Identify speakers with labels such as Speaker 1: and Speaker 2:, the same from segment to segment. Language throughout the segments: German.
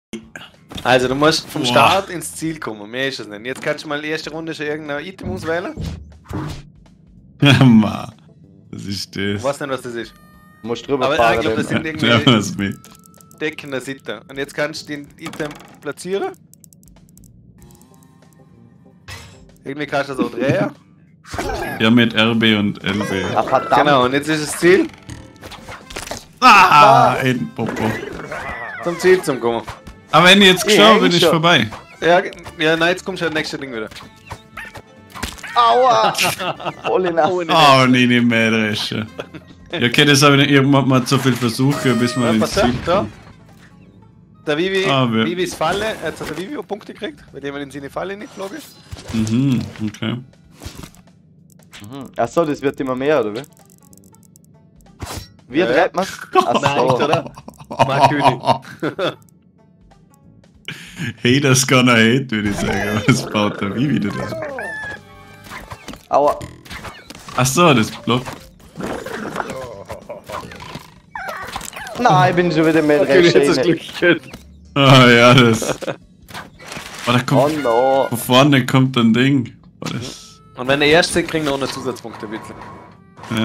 Speaker 1: Also du musst vom Start ins Ziel kommen, mehr ist es nicht. Jetzt kannst du mal die erste Runde schon irgendein Item auswählen.
Speaker 2: Ja, Mann. Was ist das?
Speaker 1: Ich weiß nicht, was das ist.
Speaker 3: Du musst drüber
Speaker 1: Aber
Speaker 3: fahren.
Speaker 1: ich glaube, das sind
Speaker 2: Nehmen
Speaker 1: irgendwie
Speaker 2: wir's mit.
Speaker 1: Decken der Sitte. Und jetzt kannst du den Item platzieren. Irgendwie kannst du das auch drehen.
Speaker 2: Ja, mit RB und LB.
Speaker 3: Ah, verdammt.
Speaker 1: Genau, und jetzt ist das Ziel,
Speaker 2: Ah, ein Popo.
Speaker 1: zum Ziel zu kommen.
Speaker 2: Aber wenn ich jetzt gestorben bin, ist
Speaker 3: schon.
Speaker 2: vorbei.
Speaker 1: Ja, ja, nein, jetzt kommt schon das nächste Ding wieder.
Speaker 3: Aua! Voll in
Speaker 1: Oh,
Speaker 2: Oh, nee, nicht mehr dreschen. Ja, okay, das habe ich nicht. Irgendwann mal so viel versuchen, bis man ins
Speaker 1: pass
Speaker 2: Ziel
Speaker 1: auf, da.
Speaker 2: kommt.
Speaker 1: Der Vivi,
Speaker 2: wer-
Speaker 1: Vivis Falle, jetzt hat der Vivi auch Punkte gekriegt, weil jemand in seine Falle nicht geflogen ist.
Speaker 2: Mhm, okay.
Speaker 3: Achso, das wird immer mehr, oder wie? Wie
Speaker 1: Ja, ja.
Speaker 3: dreht man's? Achso.
Speaker 1: Nein, oder? Mark König.
Speaker 2: Haters gonna hate, würde ich sagen. Was baut der wie wieder da?
Speaker 3: Aua.
Speaker 2: Achso, das Block.
Speaker 3: Nein, ich bin schon wieder mit
Speaker 1: Natürlich jetzt das
Speaker 3: rechts.
Speaker 1: Glück gekriegt.
Speaker 2: Ah, ja, das. Oh, da
Speaker 3: Oh
Speaker 2: kommt.
Speaker 3: no.
Speaker 2: Von vorne kommt ein Ding. Oh, das.
Speaker 1: Und wenn der erste kriegt, noch eine Zusatzpunkte, bitte.
Speaker 2: Ja.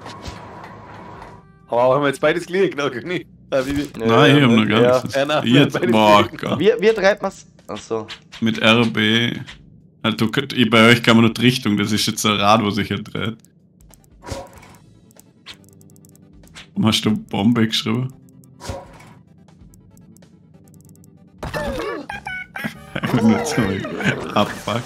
Speaker 1: Aber auch haben wir jetzt beides gleich, genau, König. Vivi.
Speaker 2: Nein, ich hab noch gar
Speaker 3: Ja.
Speaker 2: nichts.
Speaker 1: Ja, nein,
Speaker 2: Jetzt,
Speaker 1: beides
Speaker 2: boah,
Speaker 1: gleich.
Speaker 2: Gott.
Speaker 3: Wie dreht man's? Achso.
Speaker 2: Mit RB. Also, bei euch kann man nur die Richtung, das ist jetzt ein Rad, wo sich halt dreht. Warum hast du Bombe geschrieben? Einfach nur so abfuck.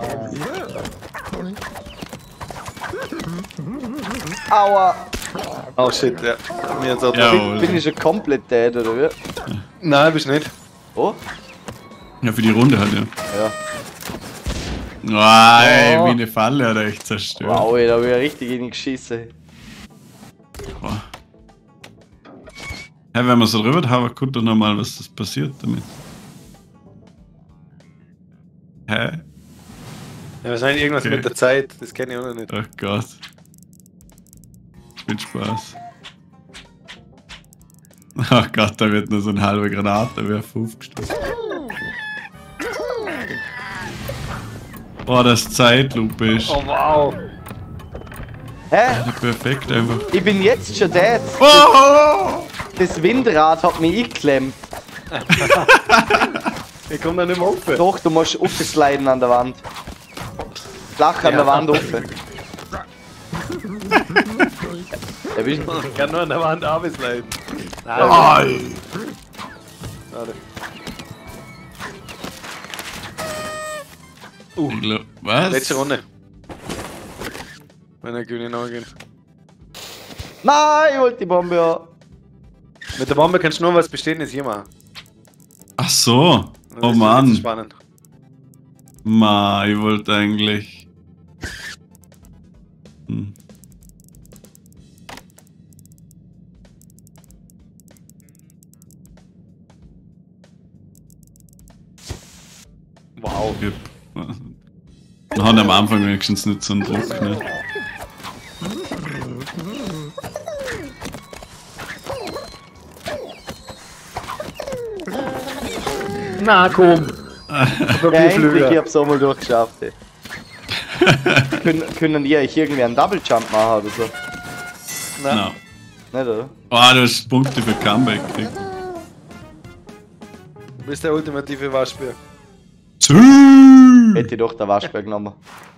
Speaker 3: Aua.
Speaker 1: Oh shit, ja. Mir jetzt auch
Speaker 2: Ja.
Speaker 3: Bin ich schon komplett dead, oder wie?
Speaker 1: Nein, bist nicht.
Speaker 3: Oh?
Speaker 2: Ja, für die Runde halt, ja.
Speaker 3: Ja.
Speaker 2: Nein,
Speaker 3: Oh.
Speaker 2: wie eine Falle hat er echt zerstört.
Speaker 3: Wow, ey, da hab ich ja richtig in die geschissen.
Speaker 2: Boah. Hey, wenn man so drüber hat, guckt doch nochmal, was das passiert damit. Hä?
Speaker 1: Ja, wahrscheinlich irgendwas
Speaker 2: Okay.
Speaker 1: mit der Zeit, das kenne ich auch noch nicht.
Speaker 2: Oh Gott. Viel Spaß. Oh Gott, da wird nur so ein halber Granatenwerfer aufgestoßen. Boah, das Zeitlupe ist.
Speaker 1: Oh wow.
Speaker 3: Hä?
Speaker 2: Ja, perfekt einfach.
Speaker 3: Ich bin jetzt schon dead.
Speaker 2: Oh!
Speaker 3: Das Windrad hat mich eingeklemmt.
Speaker 1: Ich komme da nicht mehr hoch.
Speaker 3: Doch, du musst aufsliden an der Wand. Flach an der Wand auf. Erwischt.
Speaker 1: Ich kann nur an der Wand absleiten. Nein,
Speaker 2: Ai.
Speaker 1: schade.
Speaker 2: Ich glaub, was?
Speaker 1: Letzte Runde. Wenn der König nachgehen.
Speaker 3: Nein, ich wollte die Bombe haben.
Speaker 1: Mit der Bombe kannst du nur was Bestehendes hier machen.
Speaker 2: Ach so.
Speaker 1: Das
Speaker 2: Oh
Speaker 1: ist
Speaker 2: Mann.
Speaker 1: spannend.
Speaker 2: Ma, ich wollte eigentlich. Hm.
Speaker 1: Wow.
Speaker 2: Wir haben am Anfang wenigstens nicht so einen Druck, ne?
Speaker 1: Na komm.
Speaker 3: Ja, endlich, ich hab's auch mal durchgeschafft. Ey. Können die eigentlich irgendwie einen Double Jump machen oder so?
Speaker 1: Na,
Speaker 2: No.
Speaker 3: Nicht, oder?
Speaker 2: Oh, du hast Punkte für Comeback gekriegt.
Speaker 1: du bist der ultimative Waschbär.
Speaker 2: Ziel!
Speaker 3: Hätte ich doch der Waschbär genommen.